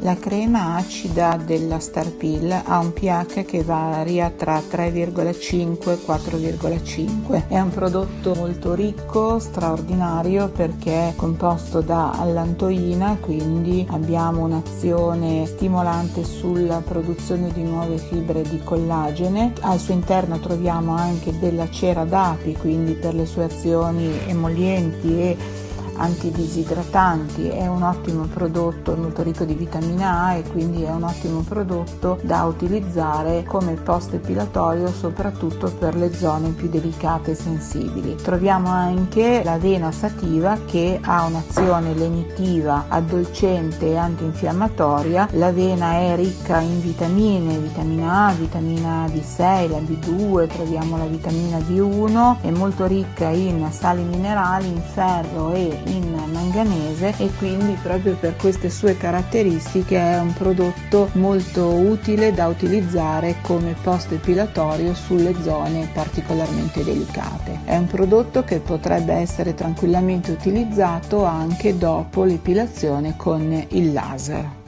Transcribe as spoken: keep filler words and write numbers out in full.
La crema acida della Starpil ha un pH che varia tra tre virgola cinque e quattro virgola cinque. È un prodotto molto ricco, straordinario, perché è composto da allantoina, quindi abbiamo un'azione stimolante sulla produzione di nuove fibre di collagene. Al suo interno troviamo anche della cera d'api, quindi per le sue azioni emollienti e antidisidratanti. È un ottimo prodotto molto ricco di vitamina A e quindi è un ottimo prodotto da utilizzare come post epilatorio, soprattutto per le zone più delicate e sensibili. Troviamo anche l'avena sativa, che ha un'azione lenitiva, addolcente e antinfiammatoria. L'avena è ricca in vitamine, vitamina A, vitamina B sei, la B due, troviamo la vitamina B uno, è molto ricca in sali minerali, in ferro e in manganese, e quindi proprio per queste sue caratteristiche è un prodotto molto utile da utilizzare come post epilatorio sulle zone particolarmente delicate. È un prodotto che potrebbe essere tranquillamente utilizzato anche dopo l'epilazione con il laser.